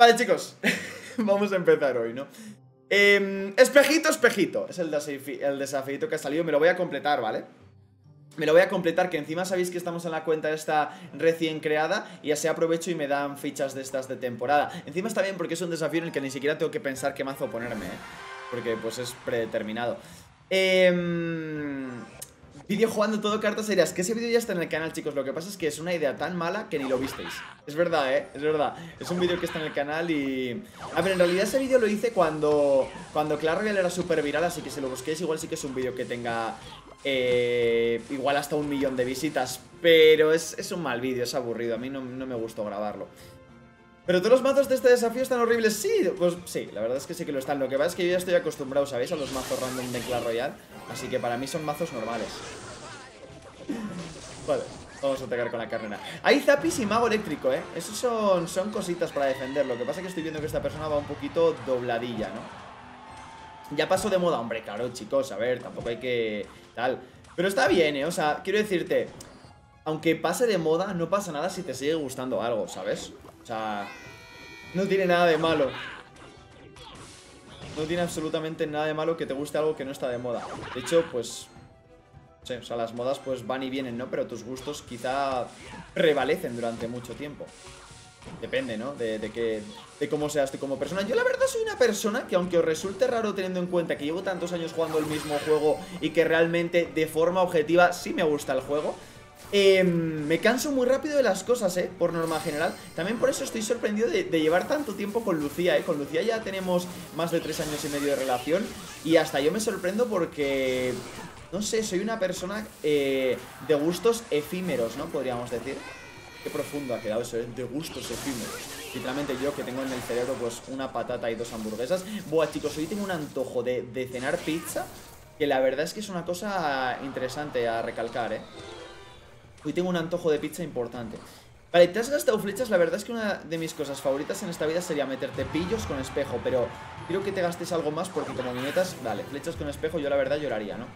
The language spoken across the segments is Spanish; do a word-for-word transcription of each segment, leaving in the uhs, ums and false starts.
Vale, chicos, vamos a empezar hoy, ¿no? Eh, espejito, espejito. Es el, desafi el desafiito que ha salido. Me lo voy a completar, ¿vale? Me lo voy a completar, que encima sabéis que estamos en la cuenta esta recién creada y así aprovecho y me dan fichas de estas de temporada. Encima está bien porque es un desafío en el que ni siquiera tengo que pensar qué mazo ponerme, ¿eh? Porque pues es predeterminado. Eh... Vídeo jugando todo cartas serias. Que ese vídeo ya está en el canal, chicos. Lo que pasa es que es una idea tan mala que ni lo visteis. Es verdad, ¿eh? Es verdad. Es un vídeo que está en el canal y... A ver, en realidad ese vídeo lo hice cuando Cuando Clash Royale era súper viral. Así que si lo busquéis igual sí que es un vídeo que tenga eh, igual hasta un millón de visitas. Pero es, es un mal vídeo, es aburrido. A mí no, no me gustó grabarlo. Pero todos los mazos de este desafío están horribles. Sí, pues sí, la verdad es que sí que lo están. Lo que pasa es que yo ya estoy acostumbrado, ¿sabéis? A los mazos random de Clash Royale. Así que para mí son mazos normales. Vale, vamos a atacar con la carnera. Hay zapis y mago eléctrico, ¿eh? Esos son, son cositas para defender. Lo que pasa es que estoy viendo que esta persona va un poquito dobladilla, ¿no? Ya pasó de moda, hombre, claro, chicos. A ver, tampoco hay que... tal. Pero está bien, ¿eh? O sea, quiero decirte, aunque pase de moda, no pasa nada si te sigue gustando algo, ¿sabes? O sea, no tiene nada de malo. No tiene absolutamente nada de malo que te guste algo que no está de moda. De hecho, pues... sí, o sea, las modas pues van y vienen, ¿no? Pero tus gustos quizá prevalecen durante mucho tiempo. Depende, ¿no? De, de, que, de cómo seas tú como persona. Yo la verdad soy una persona que, aunque os resulte raro teniendo en cuenta que llevo tantos años jugando el mismo juego y que realmente de forma objetiva sí me gusta el juego, Eh, me canso muy rápido de las cosas, eh, por norma general. También por eso estoy sorprendido de, de llevar tanto tiempo con Lucía, eh. Con Lucía ya tenemos más de tres años y medio de relación. Y hasta yo me sorprendo porque... no sé, soy una persona eh, de gustos efímeros, ¿no? Podríamos decir. Qué profundo ha quedado eso, ¿eh? De gustos efímeros. Literalmente yo, que tengo en el cerebro pues una patata y dos hamburguesas. Buah, chicos, hoy tengo un antojo de, de cenar pizza, que la verdad es que es una cosa interesante a recalcar, eh. Hoy tengo un antojo de pizza importante. Vale, te has gastado flechas. La verdad es que una de mis cosas favoritas en esta vida sería meterte pillos con espejo, pero quiero que te gastes algo más porque como me metas... vale, flechas con espejo yo la verdad lloraría, ¿no?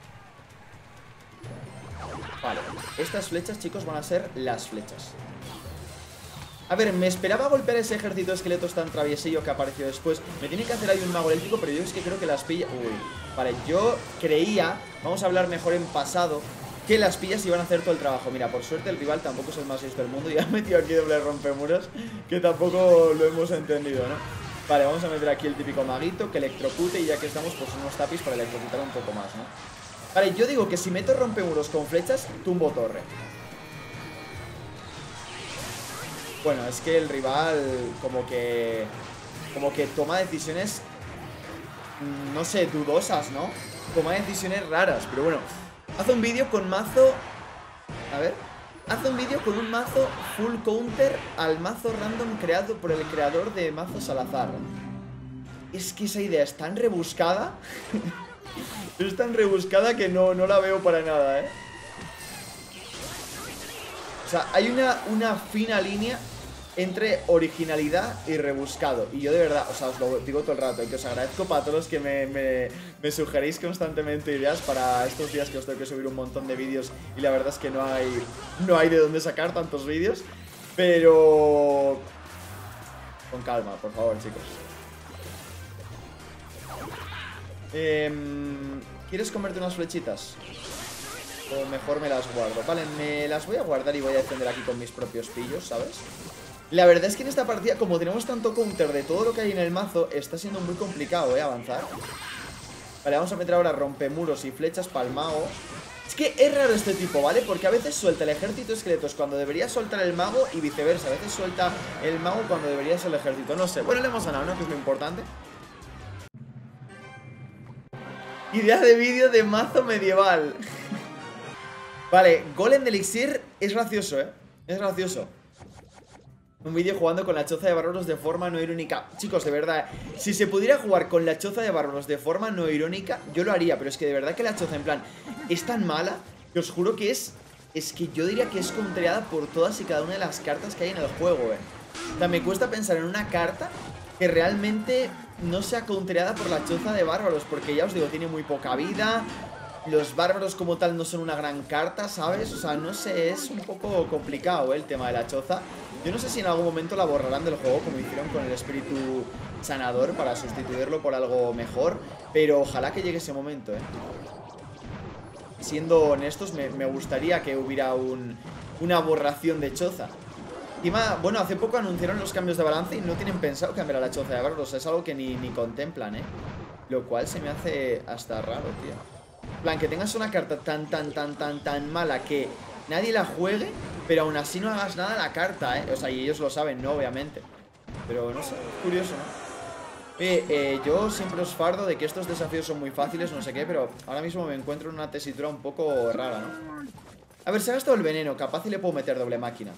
Vale, estas flechas, chicos, van a ser las flechas. A ver, me esperaba golpear ese ejército de esqueletos tan traviesillo que apareció después. Me tiene que hacer ahí un mago eléctrico, pero yo es que creo que las pilla... uy, vale, yo creía... vamos a hablar mejor en pasado... que las pillas iban a hacer todo el trabajo. Mira, por suerte el rival tampoco es el más listo del mundo y ha metido aquí doble rompemuros, que tampoco lo hemos entendido, ¿no? Vale, vamos a meter aquí el típico maguito que electrocute y ya que estamos, pues unos tapis para electrocutar un poco más, ¿no? Vale, yo digo que si meto rompemuros con flechas, tumbo torre. Bueno, es que el rival como que... como que toma decisiones... no sé, dudosas, ¿no? Toma decisiones raras, pero bueno... hace un vídeo con mazo... a ver... hace un vídeo con un mazo full counter al mazo random creado por el creador de mazo Salazar. Es que esa idea es tan rebuscada. Es tan rebuscada que no, no la veo para nada, ¿eh? O sea, hay una, una fina línea entre originalidad y rebuscado. Y yo de verdad, o sea, os lo digo todo el rato, que os agradezco para todos los que me, me, me sugeréis constantemente ideas para estos días que os tengo que subir un montón de vídeos. Y la verdad es que no hay, no hay de dónde sacar tantos vídeos. Pero... con calma, por favor, chicos. eh, ¿Quieres comerte unas flechitas? O mejor me las guardo. Vale, me las voy a guardar y voy a defender aquí con mis propios pillos, ¿sabes? La verdad es que en esta partida, como tenemos tanto counter de todo lo que hay en el mazo, está siendo muy complicado, ¿eh? Avanzar. Vale, vamos a meter ahora rompemuros y flechas para el mago. Es que es raro este tipo, ¿vale? Porque a veces suelta el ejército de esqueletos cuando debería soltar el mago y viceversa. A veces suelta el mago cuando debería ser el ejército. No sé. Bueno, le hemos ganado, ¿no? Que es lo importante. Idea de vídeo de mazo medieval. Vale, Golem de Elixir es gracioso, ¿eh? Es gracioso. Un vídeo jugando con la choza de bárbaros de forma no irónica. Chicos, de verdad, si se pudiera jugar con la choza de bárbaros de forma no irónica, yo lo haría. Pero es que de verdad que la choza, en plan, es tan mala que os juro que es... es que yo diría que es contreada por todas y cada una de las cartas que hay en el juego, ¿eh? O sea, me cuesta pensar en una carta que realmente no sea contreada por la choza de bárbaros. Porque ya os digo, tiene muy poca vida. Los bárbaros como tal no son una gran carta, ¿sabes? O sea, no sé, es un poco complicado, ¿eh? El tema de la choza. Yo no sé si en algún momento la borrarán del juego, como hicieron con el espíritu sanador, para sustituirlo por algo mejor, pero ojalá que llegue ese momento, ¿eh? Siendo honestos, me, me gustaría que hubiera un, una borración de choza. Encima, bueno, hace poco anunciaron los cambios de balance y no tienen pensado cambiar a la choza de Garros. Es algo que ni, ni contemplan, ¿eh? Lo cual se me hace hasta raro, tío. En plan, que tengas una carta tan, tan, tan, tan, tan mala que nadie la juegue, pero aún así no hagas nada a la carta, ¿eh? O sea, y ellos lo saben, ¿no? Obviamente. Pero no sé, curioso, ¿no? Eh, eh, yo siempre os fardo de que estos desafíos son muy fáciles, no sé qué, pero ahora mismo me encuentro en una tesitura un poco rara, ¿no? A ver, se ha gastado el veneno, capaz y le puedo meter doble máquina.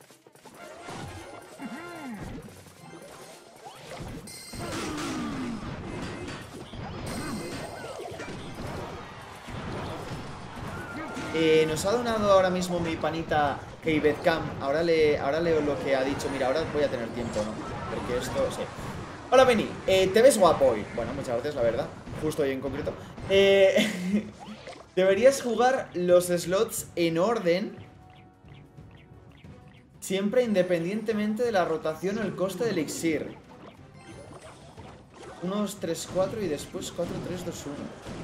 Eh, nos ha donado ahora mismo mi panita Keybetcam. Ahora, le, ahora leo lo que ha dicho. Mira, ahora voy a tener tiempo, ¿no? Porque esto, sí. Hola, Benny, eh, te ves guapo hoy. Bueno, muchas gracias, la verdad. Justo hoy en concreto. Eh, deberías jugar los slots en orden, siempre independientemente de la rotación o el coste del elixir. uno, dos, tres, cuatro y después cuatro, tres, dos, uno.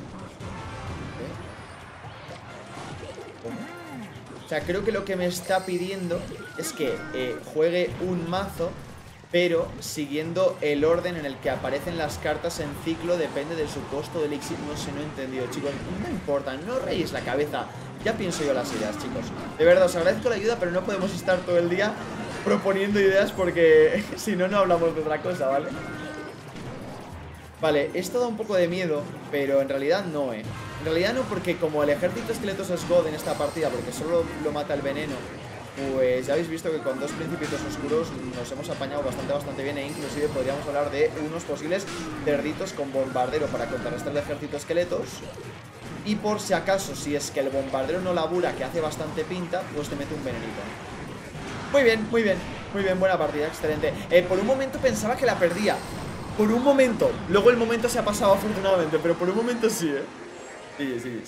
O sea, creo que lo que me está pidiendo es que eh, juegue un mazo, pero siguiendo el orden en el que aparecen las cartas en ciclo, depende de su costo de elixir. No sé, no he entendido, chicos. No importa, no reís la cabeza. Ya pienso yo las ideas, chicos. De verdad, os agradezco la ayuda, pero no podemos estar todo el día proponiendo ideas porque si no, no hablamos de otra cosa, ¿vale? Vale, esto da un poco de miedo, pero en realidad no, ¿eh? En realidad no, porque como el ejército esqueletos es God en esta partida, porque solo lo mata el veneno, pues ya habéis visto que con dos principios oscuros nos hemos apañado bastante, bastante bien. E inclusive podríamos hablar de unos posibles cerditos con bombardero para contrarrestar el ejército esqueletos. Y por si acaso, si es que el bombardero no labura, que hace bastante pinta, pues te mete un venenito. Muy bien, muy bien, muy bien, buena partida, excelente. eh, Por un momento pensaba que la perdía. Por un momento, luego el momento se ha pasado afortunadamente, pero por un momento sí, eh Sí, sí.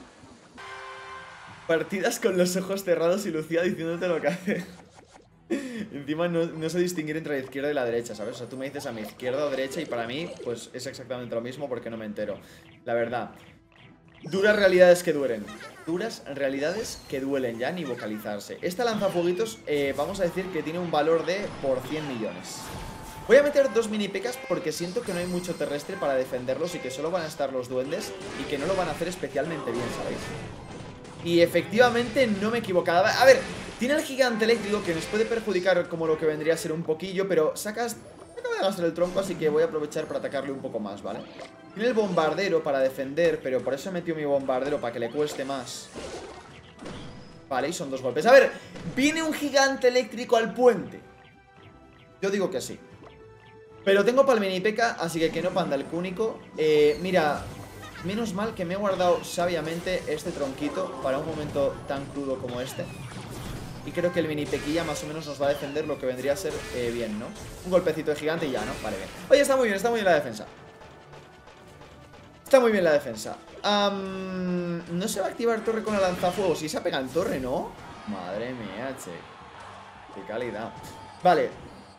Partidas con los ojos cerrados y Lucía diciéndote lo que hace. Encima no, no sé distinguir entre la izquierda y la derecha, ¿sabes? O sea, tú me dices a mi izquierda o derecha y para mí, pues es exactamente lo mismo porque no me entero. La verdad. Duras realidades que duelen. Duras realidades que duelen, ya ni vocalizarse. Esta lanzafueguitos, eh, vamos a decir que tiene un valor de por cien millones. Voy a meter dos mini pecas porque siento que no hay mucho terrestre para defenderlos y que solo van a estar los duendes y que no lo van a hacer especialmente bien, ¿sabéis? Y efectivamente no me he equivocado. A ver, tiene el gigante eléctrico que nos puede perjudicar como lo que vendría a ser un poquillo, pero sacas... Acaba de gastar el tronco, así que voy a aprovechar para atacarle un poco más, ¿vale? Tiene el bombardero para defender, pero por eso he metido mi bombardero para que le cueste más. Vale, y son dos golpes. A ver, ¿viene un gigante eléctrico al puente? Yo digo que sí. Pero tengo para el mini P.E.K.K.A, así que que no panda el cúnico. Eh, mira, menos mal que me he guardado sabiamente este tronquito para un momento tan crudo como este. Y creo que el mini Pequilla más o menos nos va a defender lo que vendría a ser eh, bien, ¿no? Un golpecito de gigante y ya, ¿no? Vale, bien. Oye, está muy bien, está muy bien la defensa. Está muy bien la defensa. um, No se va a activar torre con la lanzafuegos. Si se ha pegado en torre, ¿no? Madre mía, che. Qué calidad. Vale.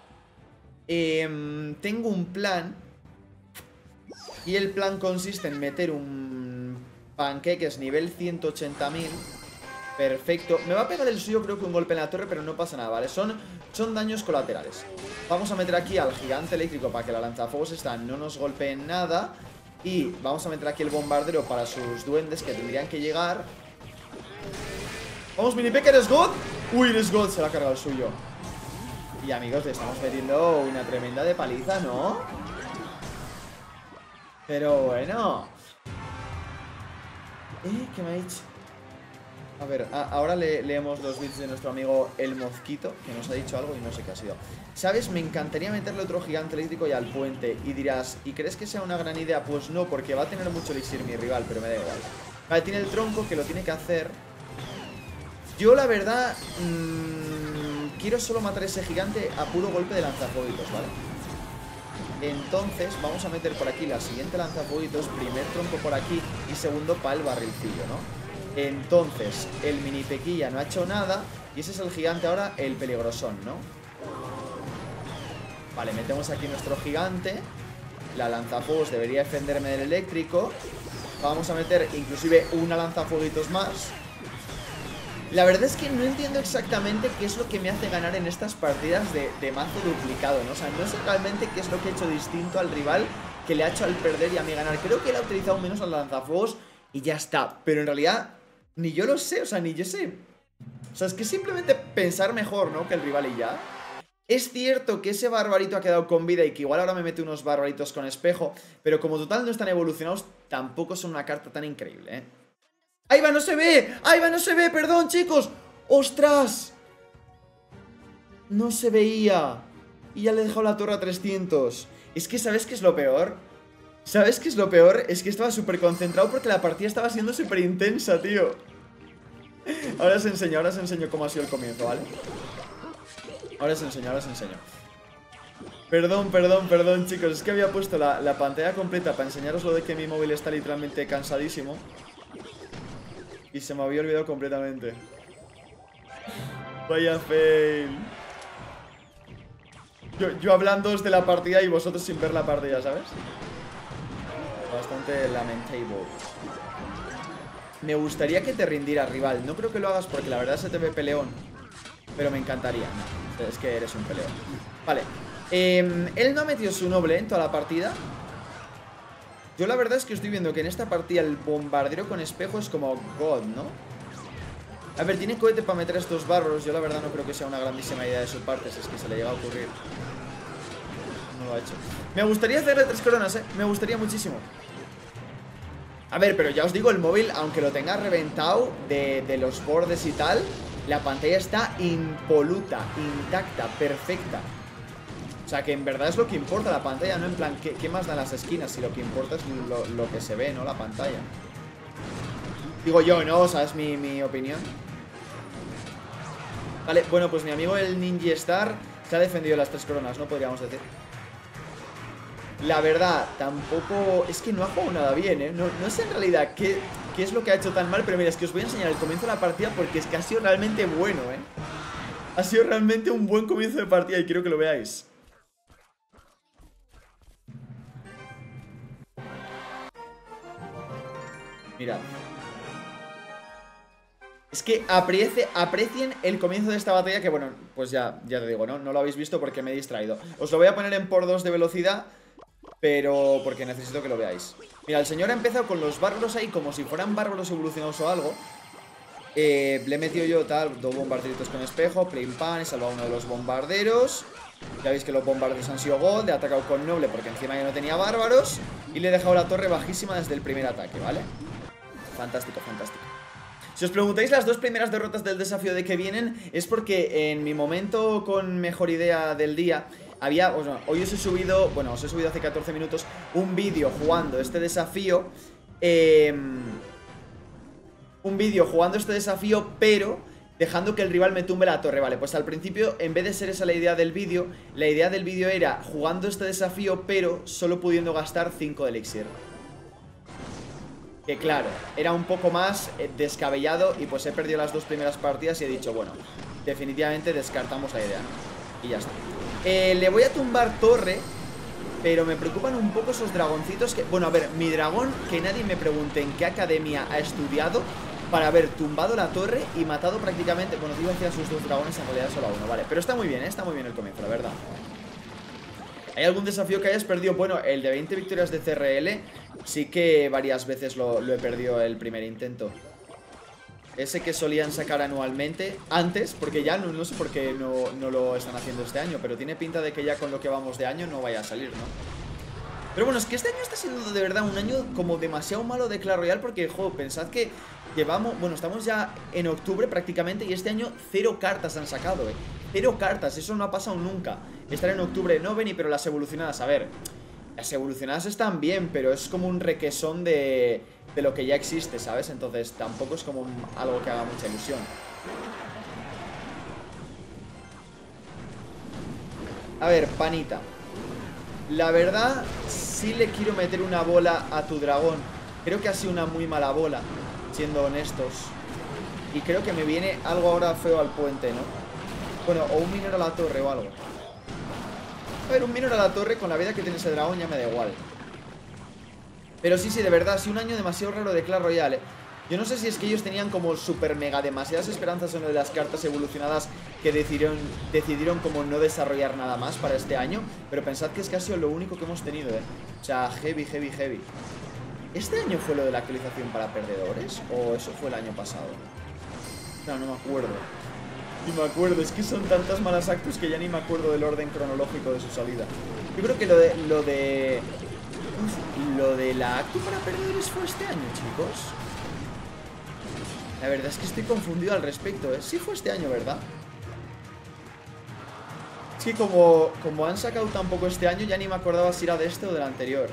Eh, tengo un plan. Y el plan consiste en meter un panqueques nivel ciento ochenta mil. Perfecto. Me va a pegar el suyo, creo que un golpe en la torre, pero no pasa nada, ¿vale? Son, son daños colaterales. Vamos a meter aquí al gigante eléctrico para que la lanzafuegos esta no nos golpee en nada. Y vamos a meter aquí el bombardero para sus duendes que tendrían que llegar. Vamos, mini P.E.K.K.A, ¿eres God? Uy, eres God, se la ha cargado el suyo. Y amigos, le estamos metiendo una tremenda de paliza, ¿no? Pero bueno. Eh, ¿qué me ha dicho? A ver, a ahora le leemos los bits de nuestro amigo El Mosquito, que nos ha dicho algo y no sé qué ha sido. ¿Sabes? Me encantaría meterle otro gigante eléctrico y al puente. Y dirás, ¿y crees que sea una gran idea? Pues no, porque va a tener mucho elixir mi rival, pero me da igual. Vale, tiene el tronco que lo tiene que hacer. Yo, la verdad, mmm, quiero solo matar a ese gigante a puro golpe de lanzafueguitos, ¿vale? Entonces, vamos a meter por aquí la siguiente lanzafueguitos. Primer tronco por aquí y segundo para el barrilcillo, ¿no? Entonces, el mini Pequilla no ha hecho nada. Y ese es el gigante ahora, el peligrosón, ¿no? Vale, metemos aquí nuestro gigante. La lanzafuegos debería defenderme del eléctrico. Vamos a meter inclusive una lanzafueguitos más. La verdad es que no entiendo exactamente qué es lo que me hace ganar en estas partidas de, de mazo duplicado, ¿no? O sea, no sé realmente qué es lo que he hecho distinto al rival que le ha hecho al perder y a mí ganar. Creo que él ha utilizado menos al lanzafuegos y ya está. Pero en realidad, ni yo lo sé, o sea, ni yo sé. O sea, es que simplemente pensar mejor, ¿no? Que el rival y ya. Es cierto que ese barbarito ha quedado con vida y que igual ahora me mete unos barbaritos con espejo, pero como total no están evolucionados, tampoco son una carta tan increíble, ¿eh? ¡Ahí va, no se ve! ¡Ahí va, no se ve! ¡Perdón, chicos! ¡Ostras! No se veía. Y ya le he dejado la torre a trescientos. Es que, ¿sabes qué es lo peor? ¿Sabes qué es lo peor? Es que estaba súper concentrado porque la partida estaba siendo súper intensa, tío. Ahora os enseño, ahora os enseño cómo ha sido el comienzo, ¿vale? Ahora os enseño, ahora os enseño. Perdón, perdón, perdón, chicos. Es que había puesto la, la pantalla completa para enseñaros lo de que mi móvil está literalmente cansadísimo. Y se me había olvidado completamente. Vaya fail. Yo, yo hablándoos de la partida y vosotros sin ver la partida, ¿sabes? Bastante lamentable. Me gustaría que te rindiera, rival. No creo que lo hagas porque la verdad se te ve peleón. Pero me encantaría. Es que eres un peleón. Vale. Eh, él no ha metido su noble en toda la partida. Yo la verdad es que estoy viendo que en esta partida el bombardero con espejo es como God, ¿no? A ver, tiene cohete para meter a estos bárbaros. Yo la verdad no creo que sea una grandísima idea de su parte. Si es que se le llega a ocurrir. No lo ha hecho. Me gustaría hacerle tres coronas, ¿eh? Me gustaría muchísimo. A ver, pero ya os digo, el móvil, aunque lo tenga reventado de, de los bordes y tal, la pantalla está impoluta, intacta, perfecta. O sea, que en verdad es lo que importa la pantalla, ¿no? En plan, ¿qué, qué más dan las esquinas? Si lo que importa es lo, lo que se ve, ¿no? La pantalla. Digo yo, ¿no? O sea, es mi, mi opinión. Vale, bueno, pues mi amigo el Ninja Star se ha defendido las tres coronas, ¿no? Podríamos decir. La verdad, tampoco... Es que no ha jugado nada bien, ¿eh? No, no sé en realidad qué, qué es lo que ha hecho tan mal. Pero mira, es que os voy a enseñar el comienzo de la partida porque es que ha sido realmente bueno, ¿eh? Ha sido realmente un buen comienzo de partida y quiero que lo veáis. Mirad. Es que aprecie, aprecien el comienzo de esta batalla que, bueno, pues ya, ya te digo, ¿no? No lo habéis visto porque me he distraído. Os lo voy a poner en por dos de velocidad, pero porque necesito que lo veáis. Mira, el señor ha empezado con los bárbaros ahí como si fueran bárbaros evolucionados o algo. eh, Le he metido yo tal, dos bombarderitos con espejo, plain pan, he salvado uno de los bombarderos. Ya veis que los bombarderos han sido gold. He atacado con noble porque encima ya no tenía bárbaros. Y le he dejado la torre bajísima desde el primer ataque, ¿vale? Fantástico, fantástico. Si os preguntáis las dos primeras derrotas del desafío de que vienen, es porque en mi momento con mejor idea del día había, o sea, hoy os he subido, bueno, os he subido hace catorce minutos un vídeo jugando este desafío. eh, Un vídeo jugando este desafío, pero dejando que el rival me tumbe la torre. Vale, pues al principio, en vez de ser esa la idea del vídeo, la idea del vídeo era jugando este desafío, pero solo pudiendo gastar cinco de elixir. Que claro, era un poco más eh, descabellado. Y pues he perdido las dos primeras partidas y he dicho, bueno, definitivamente descartamos la idea. Y ya está. eh, Le voy a tumbar torre, pero me preocupan un poco esos dragoncitos que... Bueno, a ver, mi dragón, que nadie me pregunte en qué academia ha estudiado para haber tumbado la torre y matado prácticamente... Bueno, te iba a decir a sus dos dragones, en realidad solo a uno, vale. Pero está muy bien, ¿eh? Está muy bien el comienzo, la verdad. ¿Hay algún desafío que hayas perdido? Bueno, el de veinte victorias de C R L sí que varias veces lo, lo he perdido el primer intento. Ese que solían sacar anualmente antes, porque ya no, no sé por qué no, no lo están haciendo este año, pero tiene pinta de que ya con lo que vamos de año no vaya a salir, ¿no? Pero bueno, es que este año está siendo de verdad un año como demasiado malo de Clash Royale, porque, jo, pensad que llevamos, bueno, estamos ya en octubre prácticamente y este año cero cartas han sacado, eh. Cero cartas, eso no ha pasado nunca. Estar en octubre no vení, pero las evolucionadas, a ver, las evolucionadas están bien, pero es como un requesón de, de lo que ya existe, ¿sabes? Entonces tampoco es como un, algo que haga mucha ilusión. A ver, panita, la verdad, sí le quiero meter una bola a tu dragón. Creo que ha sido una muy mala bola, siendo honestos. Y creo que me viene algo ahora feo al puente, ¿no? Bueno, o un minero a la torre o algo. A ver, un minor a la torre con la vida que tiene ese dragón ya me da igual. Pero sí, sí, de verdad, sí, un año demasiado raro de Clash Royale, ¿eh? Yo no sé si es que ellos tenían como super mega demasiadas esperanzas en lo de las cartas evolucionadas que decidieron, decidieron como no desarrollar nada más para este año. Pero pensad que es casi lo único que hemos tenido, ¿eh? O sea, heavy, heavy, heavy. ¿Este año fue lo de la actualización para perdedores? ¿O eso fue el año pasado? No, no me acuerdo. Ni me acuerdo, es que son tantas malas actus que ya ni me acuerdo del orden cronológico de su salida. Yo creo que lo de... Lo de, uf, lo de la actu para perdedores fue este año, chicos. La verdad es que estoy confundido al respecto, ¿eh? Sí fue este año, ¿verdad? Es que como, como han sacado tampoco este año, ya ni me acordaba si era de este o del anterior.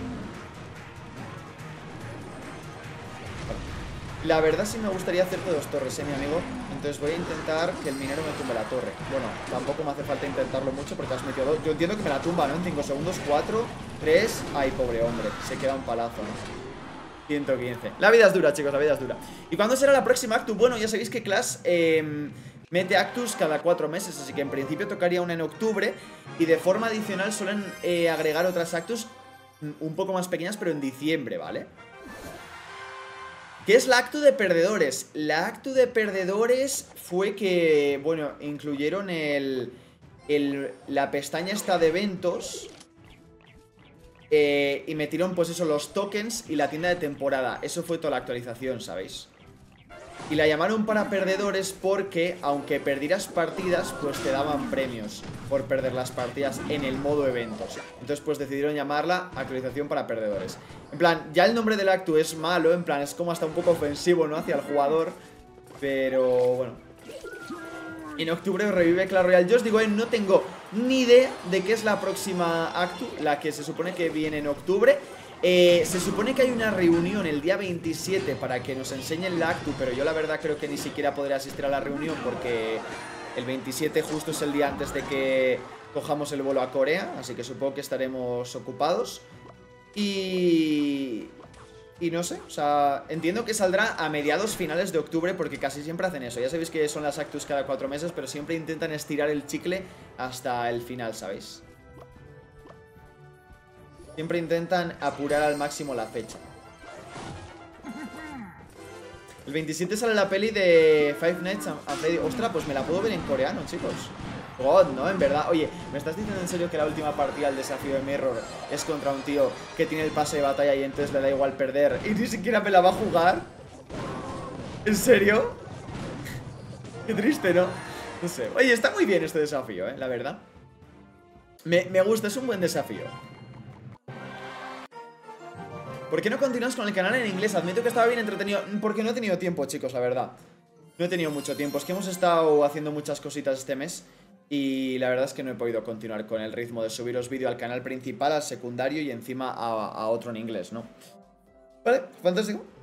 La verdad sí me gustaría hacerte dos torres, ¿eh, mi amigo? Entonces voy a intentar que el minero me tumbe la torre. Bueno, tampoco me hace falta intentarlo mucho porque has metido dos. Yo entiendo que me la tumba, ¿no? En cinco segundos, cuatro, tres... Ay, pobre hombre, se queda un palazo, ¿no? ciento quince. La vida es dura, chicos, la vida es dura. ¿Y cuándo será la próxima Actu? Bueno, ya sabéis que Clash eh, mete Actus cada cuatro meses, así que en principio tocaría una en octubre. Y de forma adicional suelen eh, agregar otras Actus un poco más pequeñas, pero en diciembre, ¿vale? ¿Qué es la Actu de perdedores? La Actu de perdedores fue que, bueno, incluyeron el, el la pestaña esta de eventos... Eh, y metieron pues eso, los tokens y la tienda de temporada. Eso fue toda la actualización, ¿sabéis? Y la llamaron para perdedores porque aunque perdieras partidas, pues te daban premios por perder las partidas en el modo eventos. Entonces pues decidieron llamarla actualización para perdedores. En plan, ya el nombre del actu es malo, en plan, es como hasta un poco ofensivo, ¿no? Hacia el jugador. Pero bueno. En octubre revive Clash Royale. Yo os digo, eh, no tengo ni idea de qué es la próxima actu, la que se supone que viene en octubre. eh, Se supone que hay una reunión el día veintisiete para que nos enseñen la actu, pero yo la verdad creo que ni siquiera podré asistir a la reunión porque el veintisiete justo es el día antes de que cojamos el vuelo a Corea, así que supongo que estaremos ocupados. Y... Y no sé, o sea, entiendo que saldrá a mediados finales de octubre porque casi siempre hacen eso. Ya sabéis que son las actus cada cuatro meses, pero siempre intentan estirar el chicle hasta el final, ¿sabéis? Siempre intentan apurar al máximo la fecha. El veintisiete sale la peli de Five Nights at Freddy's. Ostras, pues me la puedo ver en coreano, chicos. God, no, en verdad. Oye, ¿me estás diciendo en serio que la última partida del desafío de Mirror es contra un tío que tiene el pase de batalla y entonces le da igual perder y ni siquiera me la va a jugar? ¿En serio? Qué triste, ¿no? No sé. Oye, está muy bien este desafío, ¿eh? La verdad. Me, me gusta, es un buen desafío. ¿Por qué no continúas con el canal en inglés? Admito que estaba bien entretenido. Porque no he tenido tiempo, chicos, la verdad. No he tenido mucho tiempo. Es que hemos estado haciendo muchas cositas este mes y la verdad es que no he podido continuar con el ritmo de subiros vídeo al canal principal, al secundario y encima a, a otro en inglés, ¿no? Vale, fantástico.